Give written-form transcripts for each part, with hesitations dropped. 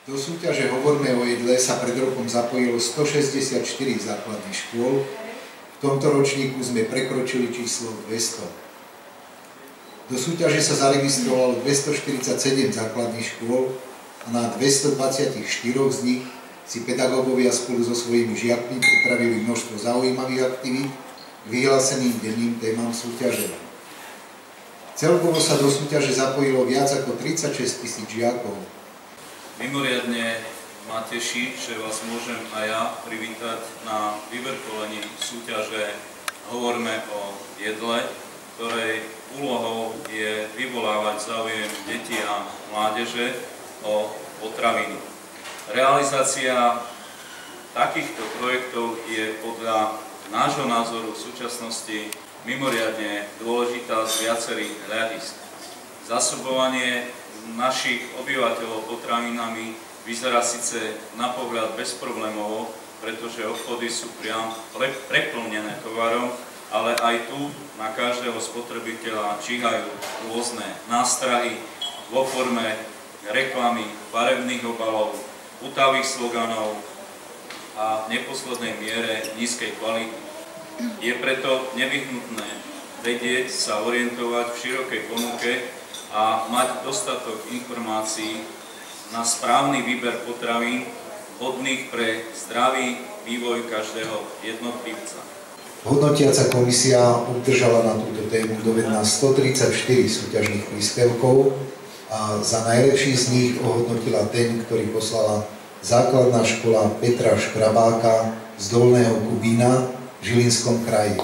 Do súťaže Hovorme o jedle sa pred rokom zapojilo 164 základných škôl. V tomto ročníku sme prekročili číslo 200. Do súťaže sa zaregistrovalo 247 základných škôl a na 224 z nich si pedagógovia spolu so svojimi žiakmi pripravili množstvo zaujímavých aktivít k vyhláseným denným témam súťaže. Celkovo sa do súťaže zapojilo viac ako 36 000 žiakov. Mimoriadne ma teší, že vás môžem aj ja privítať na vyvrcholení súťaže Hovorme o jedle, ktorej úlohou je vyvolávať záujem detí a mládeže o potraviny. Realizácia takýchto projektov je podľa nášho názoru v súčasnosti mimoriadne dôležitá z viacerých hľadisk. Zásobovanie našich obyvateľov potravinami vyzerá síce na pohľad bezproblémovo, pretože obchody sú priam preplnené tovarom, ale aj tu na každého spotrebiteľa číhajú rôzne nástrahy vo forme reklamy, farebných obalov, pútavých sloganov a v neposlednej miere nízkej kvality. Je preto nevyhnutné vedieť sa orientovať v širokej ponuke a mať dostatok informácií na správny výber potravín vhodných pre zdravý vývoj každého jednotlivca. Hodnotiaca komisia obdržala na túto tému dovedná 134 súťažných príspevkov a za najlepší z nich ohodnotila ten, ktorý poslala základná škola Petra Škrabáka z Dolného Kubína v Žilinskom kraji.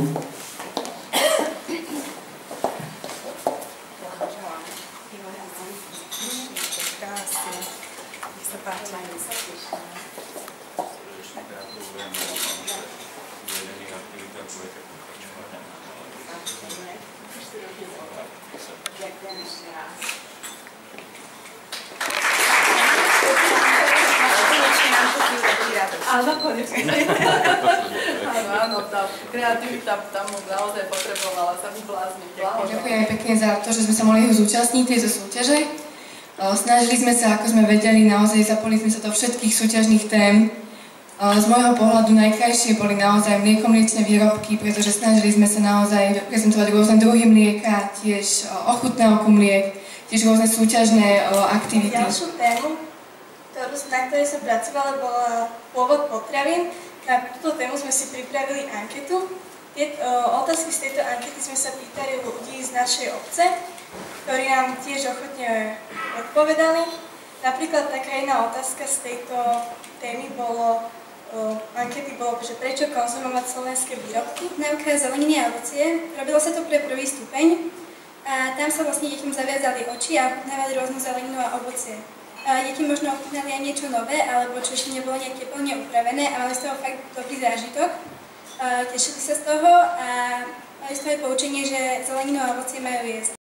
Áno, konečne. Áno, tá kreativita tam naozaj potrebovala sa vyblázniť. Ďakujeme pekne za to, že sme sa mohli zúčastniť tejto súťaže. Snažili sme sa, ako sme vedeli, naozaj zapoliť sme sa do všetkých súťažných tém. Z môjho pohľadu najkrajšie boli naozaj mlieko-mliečne výrobky, pretože snažili sme sa naozaj prezentovať rôzne druhy mlieka, tiež ochutné oku mliek, tiež rôzne súťažné aktivity. Ďalšiu tému, na ktorej som pracovala, bola pôvod potravín. Na túto tému sme si pripravili anketu. Otázky z tejto ankety sme sa pýtali ľudí z našej obce, ktorí nám tiež ochotne odpovedali. Napríklad taká jedna otázka z tejto témy ankety bolo, že prečo konzumovať slovenské výrobky. Náuka zeleniny a ovocie. Robilo sa to pre prvý stupeň a tam sa vlastne deťom zaviazali oči a ochutnávali rôznu zeleninu a ovocie. Deti možno ochutnali aj niečo nové, alebo čo ešte nebolo nejaké plne upravené a mali z toho fakt dobrý zážitok. Tešili sa z toho a mali z toho aj poučenie, že zeleninu a ovocie majú jesť.